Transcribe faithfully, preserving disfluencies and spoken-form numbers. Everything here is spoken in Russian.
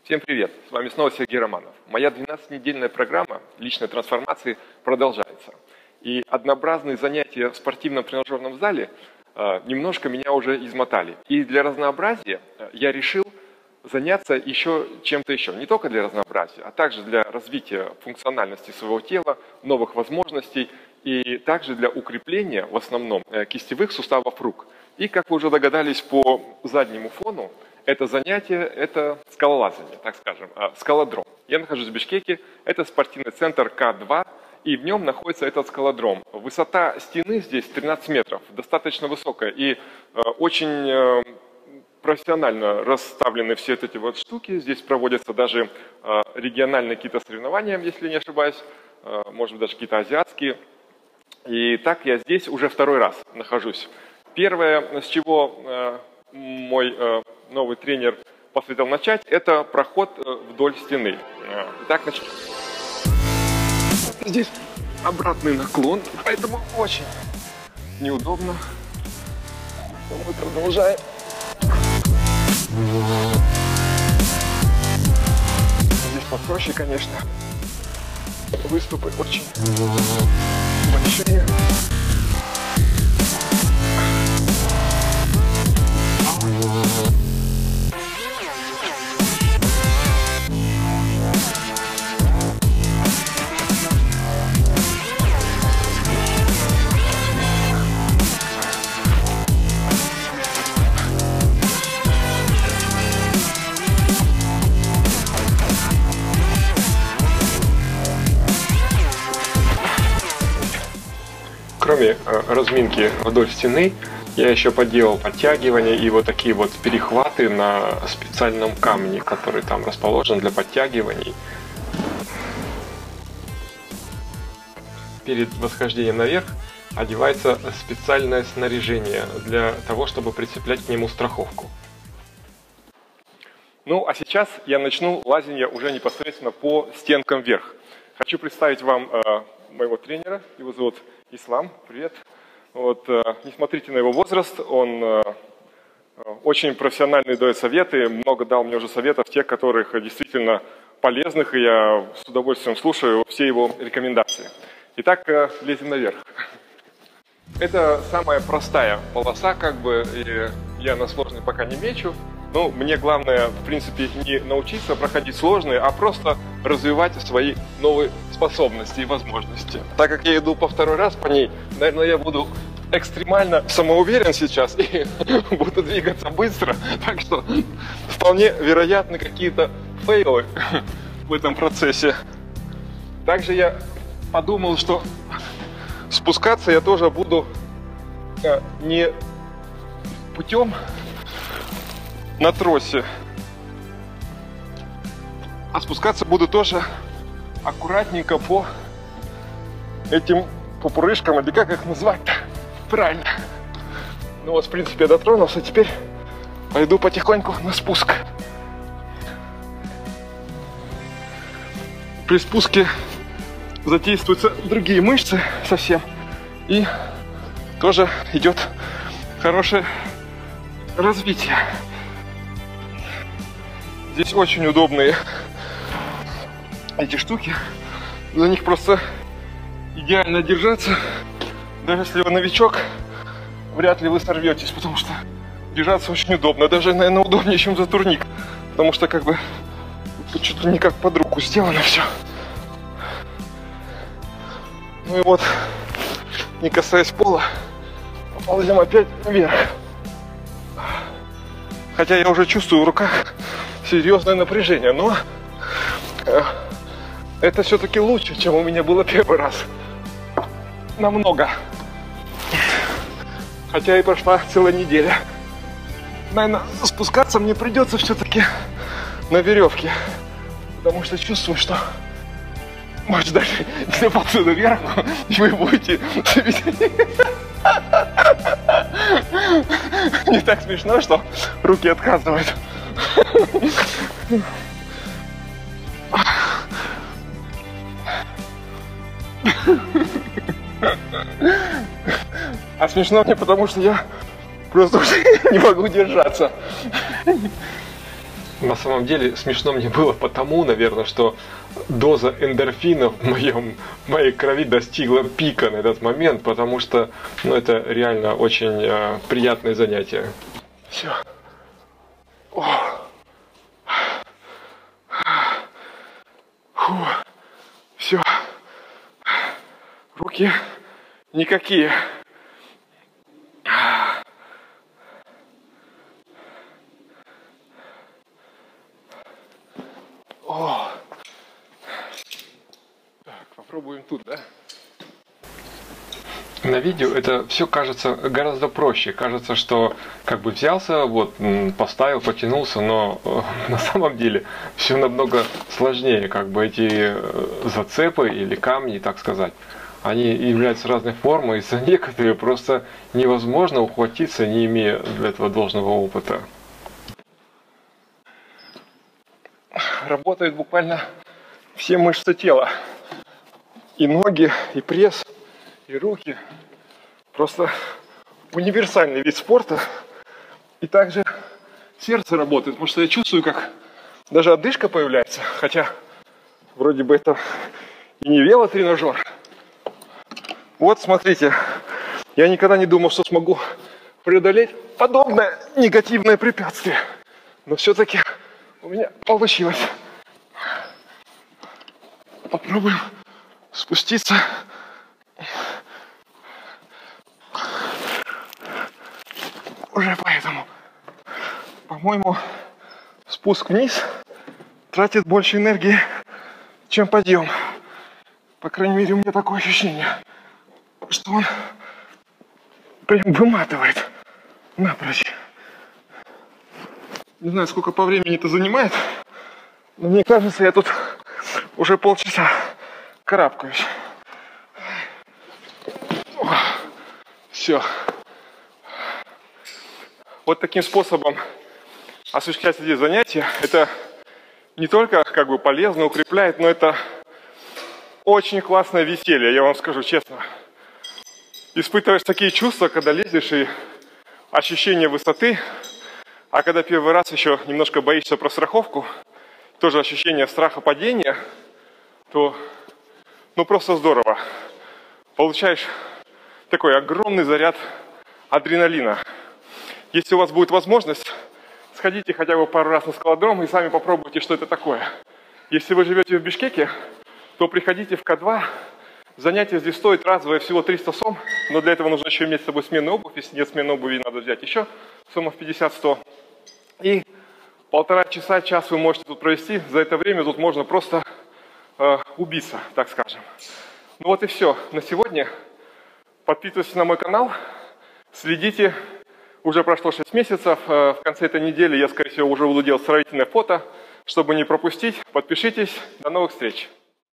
Всем привет! С вами снова Сергей Романов. Моя двенадцатинедельная программа личной трансформации продолжается. И однообразные занятия в спортивном тренажерном зале э, немножко меня уже измотали. И для разнообразия я решил заняться еще чем-то еще. Не только для разнообразия, а также для развития функциональности своего тела, новых возможностей и также для укрепления в основном кистевых суставов рук. И, как вы уже догадались по заднему фону, это занятие – это скалолазание, так скажем, скалодром. Я нахожусь в Бишкеке, это спортивный центр Ка два, и в нем находится этот скалодром. Высота стены здесь тринадцать метров, достаточно высокая, и э, очень э, профессионально расставлены все эти вот штуки. Здесь проводятся даже э, региональные какие-то соревнования, если не ошибаюсь, э, может быть, даже какие-то азиатские. И так я здесь уже второй раз нахожусь. Первое, с чего э, мой э, новый тренер посоветовал начать, это проход э, вдоль стены. Э, итак, начнем. Здесь обратный наклон, поэтому очень неудобно. Мы продолжаем. Здесь попроще, конечно. Выступы очень большие. Кроме разминки вдоль стены, я еще поделал подтягивания и вот такие вот перехваты на специальном камне, который там расположен для подтягиваний. Перед восхождением наверх одевается специальное снаряжение для того, чтобы прицеплять к нему страховку. Ну, а сейчас я начну лазение уже непосредственно по стенкам вверх. Хочу представить вам э, моего тренера, его зовут Ислам, привет. Вот, э, не смотрите на его возраст, он э, очень профессиональный, дает советы, много дал мне уже советов, тех, которых действительно полезных, и я с удовольствием слушаю все его рекомендации. Итак, э, лезем наверх. Это самая простая полоса, как бы, и я на сложный пока не мечу. Ну, мне главное, в принципе, не научиться проходить сложные, а просто развивать свои новые способности и возможности. Так как я иду по второй раз по ней, наверное, я буду экстремально самоуверен сейчас и буду двигаться быстро. Так что вполне вероятны какие-то фейлы в этом процессе. Также я подумал, что спускаться я тоже буду не путем на тросе, а спускаться буду тоже аккуратненько по этим пупырышкам, или как их назвать-то правильно. Ну вот, в принципе, я дотронулся, теперь пойду потихоньку на спуск. При спуске задействуются другие мышцы совсем, и тоже идет хорошее развитие. Здесь очень удобные эти штуки, за них просто идеально держаться. Даже если вы новичок, вряд ли вы сорветесь, потому что держаться очень удобно. Даже, наверное, удобнее, чем за турник, потому что как бы что-то не как под руку сделано все. Ну и вот, не касаясь пола, ползем опять вверх. Хотя я уже чувствую в руках серьезное напряжение, но э, это все-таки лучше, чем у меня было первый раз. Намного. Хотя и прошла целая неделя. Наверное, спускаться мне придется все-таки на веревке, потому что чувствую, что может даже если отсюда вверх, вы будете не так смешно, что руки отказывают. А смешно мне, потому что я просто уже не могу держаться. На самом деле смешно мне было потому, наверное, что доза эндорфинов в, моем, в моей крови достигла пика на этот момент, потому что ну, это реально очень э, приятное занятие. Все. Все. Руки никакие. О. Так, попробуем тут, да? На видео это все кажется гораздо проще. Кажется, что как бы взялся, вот поставил, потянулся, но э, на самом деле все намного сложнее. Как бы эти зацепы или камни, так сказать, они являются разной формы, и за некоторые просто невозможно ухватиться, не имея для этого должного опыта. Работают буквально все мышцы тела. И ноги, и пресс, и руки. Просто универсальный вид спорта. И также сердце работает, потому что я чувствую, как даже одышка появляется. Хотя вроде бы это и не велотренажер. Вот смотрите, я никогда не думал, что смогу преодолеть подобное негативное препятствие. Но все-таки у меня получилось. Попробуем спуститься. Уже поэтому, по-моему, спуск вниз тратит больше энергии, чем подъем. По крайней мере, у меня такое ощущение, что он прям выматывает напрочь. Не знаю, сколько по времени это занимает, но мне кажется, я тут уже полчаса карабкаюсь. Все. Вот таким способом осуществлять эти занятия, это не только как бы полезно, укрепляет, но это очень классное веселье, я вам скажу честно. Испытываешь такие чувства, когда лезешь, и ощущение высоты, а когда первый раз еще немножко боишься про страховку, тоже ощущение страха падения, то ну просто здорово. Получаешь такой огромный заряд адреналина. Если у вас будет возможность, сходите хотя бы пару раз на скалодром и сами попробуйте, что это такое. Если вы живете в Бишкеке, то приходите в Ка два. Занятие здесь стоит разовое всего триста сом, но для этого нужно еще иметь с собой сменную обувь. Если нет сменной обуви, надо взять еще сомов пятьдесят-сто. И полтора часа, час вы можете тут провести. За это время тут можно просто э, убиться, так скажем. Ну вот и все на сегодня. Подписывайтесь на мой канал, следите. Уже прошло шесть месяцев. В конце этой недели я, скорее всего, уже буду делать сравнительное фото. Чтобы не пропустить, подпишитесь. До новых встреч!